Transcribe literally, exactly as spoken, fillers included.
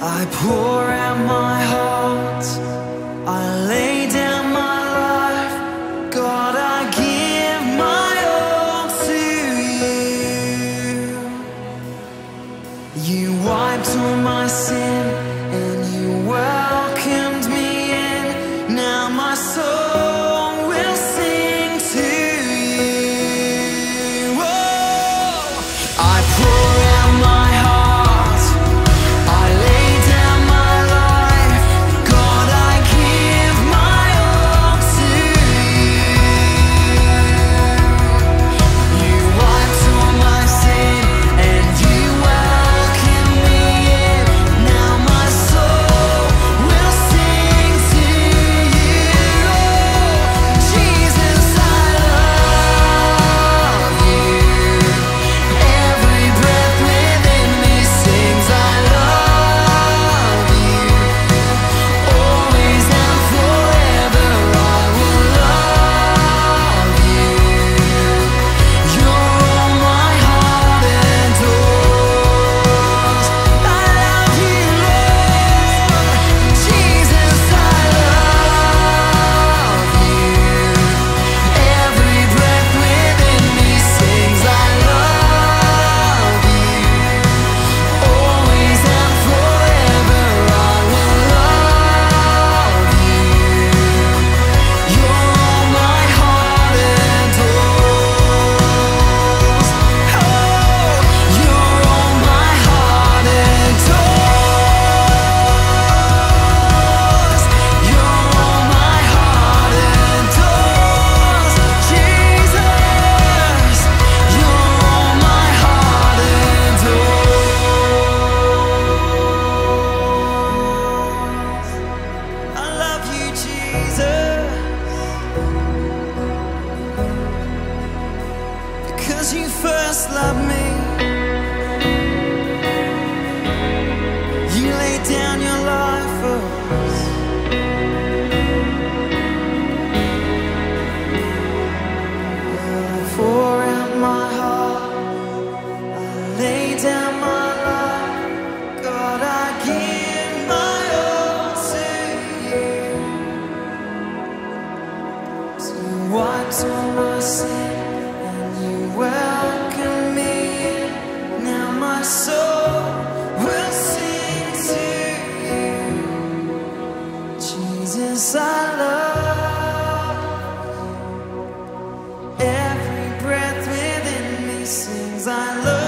I pour out my heart, I lay down my life. God, I give my all to you. You wiped all my sin and you welcomed me in. Now my soul will sing to you. Oh, I pour out my heart, I lay down my life. God, I give my all to you. You wiped all my sin and you welcomed me in. Now my soul will sing to you. Oh, Jesus, I love you. Every breath within me sings I love you. Always and forever I will love you. You're all my heart adores. I love you, Lord. Jesus, I love you. Every breath within me sings I love you. Always and forever I will love you. You're all my heart adores. Oh, you're all my heart adores. You're all my heart adores. Jesus, you're all my heart adores. I love you, Jesus, because you first loved me. You laid down your life for us. Well, I pour out my heart, I lay down my life. God, I give my all to you. So you wiped all my sin and you welcome me in. Now my soul will sing to you. Jesus, I love you. Every breath within me sings I love you.